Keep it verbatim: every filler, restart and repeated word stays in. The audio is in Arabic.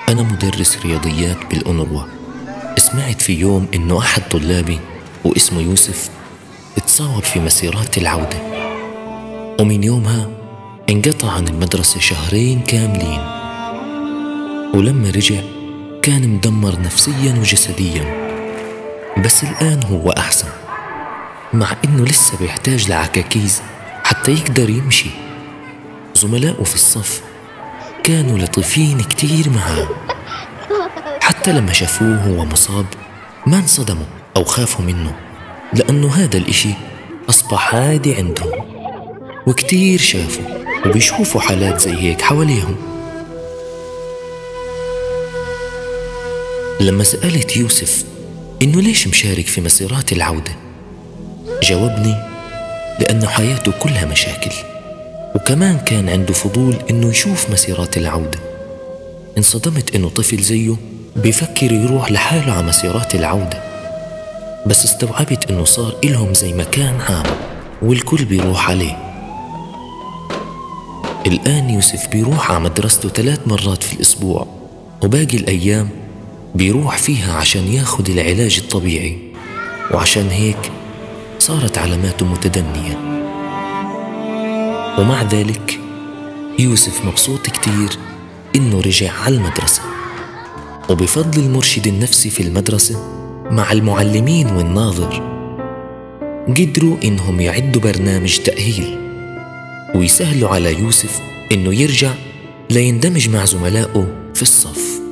أنا مدرس رياضيات بالأونروا. سمعت في يوم إنه أحد طلابي واسمه يوسف اتصاب في مسيرات العودة، ومن يومها انقطع عن المدرسة شهرين كاملين، ولما رجع كان مدمر نفسيا وجسديا. بس الآن هو أحسن، مع إنه لسه بيحتاج لعكاكيز حتى يقدر يمشي. زملائه في الصف كانوا لطيفين كتير معاه، حتى لما شافوه هو مصاب ما انصدموا أو خافوا منه، لأنه هذا الإشي أصبح عادي عندهم، وكتير شافوا وبيشوفوا حالات زي هيك حواليهم. لما سألت يوسف إنه ليش مشارك في مسيرات العودة، جاوبني لأنه حياته كلها مشاكل، وكمان كان عنده فضول إنه يشوف مسيرات العودة. انصدمت إنه طفل زيه بيفكر يروح لحاله على مسيرات العودة، بس استوعبت إنه صار إلهم زي مكان عام والكل بيروح عليه. الآن يوسف بيروح على مدرسته ثلاث مرات في الأسبوع، وباقي الأيام بيروح فيها عشان ياخد العلاج الطبيعي، وعشان هيك صارت علاماته متدنية. ومع ذلك يوسف مبسوط كتير إنه رجع على المدرسة، وبفضل المرشد النفسي في المدرسة مع المعلمين والناظر قدروا إنهم يعدوا برنامج تأهيل ويسهلوا على يوسف إنه يرجع ليندمج مع زملائه في الصف.